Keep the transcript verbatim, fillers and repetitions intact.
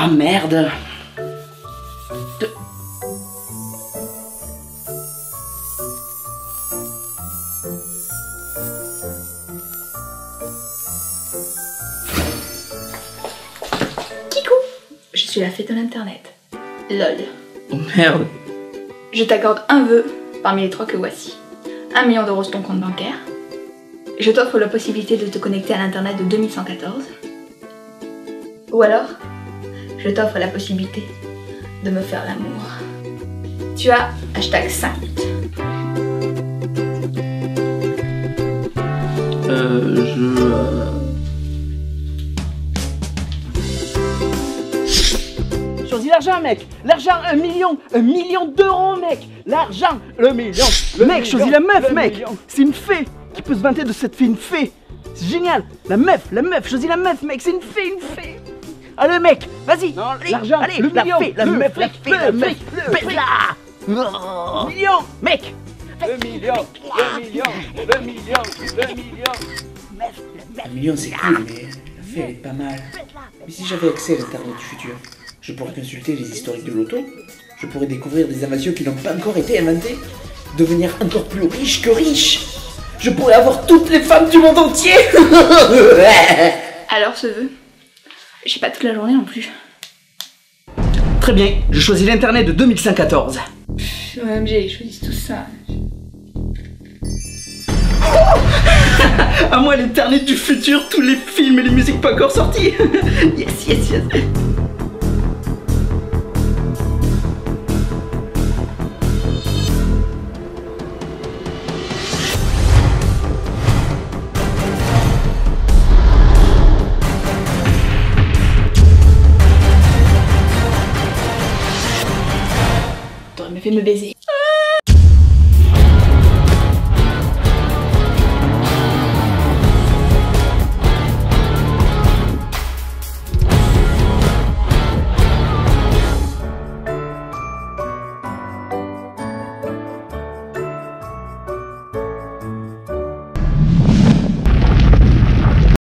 Ah merde. De... Kikou, je suis la fée de l'internet. Lol. Oh merde. Je t'accorde un vœu parmi les trois que voici. Un million d'euros sur ton compte bancaire. Je t'offre la possibilité de te connecter à l'internet de deux mille cent quatorze. Ou alors, je t'offre la possibilité de me faire l'amour. Tu as hashtag cinq minutes. Euh, je... Euh... Choisis l'argent, mec. L'argent, un million. Un million d'euros, mec. L'argent, le million. Le mec, choisis la meuf, mec. C'est une fée. Qui peut se vanter de cette fée, une fée. C'est génial. La meuf, la meuf, choisis la meuf, mec. C'est une fée, une fée. Allez, mec, vas-y. L'argent, allez, le la million, fée, la le meuf, la fric, fée, le la meuf, fric, le bête là. Oh. Million, mec. Le million, le million, le million, le million. Un million c'est cool, mais la fée elle est pas mal. Mais si j'avais accès à l'internet du futur, je pourrais consulter les historiques de l'auto, je pourrais découvrir des inventions qui n'ont pas encore été inventées, devenir encore plus riche que riche. Je pourrais avoir toutes les femmes du monde entier. Alors ce vœu, j'ai pas toute la journée non plus. Très bien, je choisis l'internet de deux mille cent quatorze. O M G, ils choisissent tout ça. À moi l'internet du futur, tous les films et les musiques pas encore sortis. Yes, yes, yes. T'aurais mieux fait de me baiser.